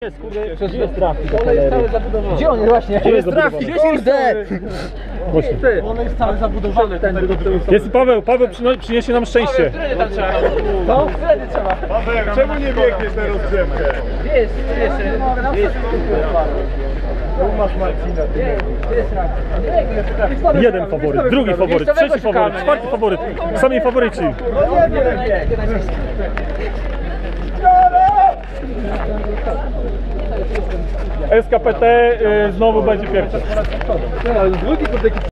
Jest, kurde, przez jest trafik. Ole jest całe zabudowane. Gdzie on jest właśnie? Gdzie jest trafik? Kurde! Właśnie. Ole jest całe zabudowane. Jest Paweł, przyniesie nam szczęście. Którędy tam trzeba? No, którędy trzeba? Paweł, czemu nie biegniesz na rozgrzewkę? Gdzie jest? Jest. Tu masz Marcina. Jeden faworyt, drugi faworyt, trzeci faworyt, czwarty faworyt. Sami faworyci. SKPT znowu będzie pierwszy.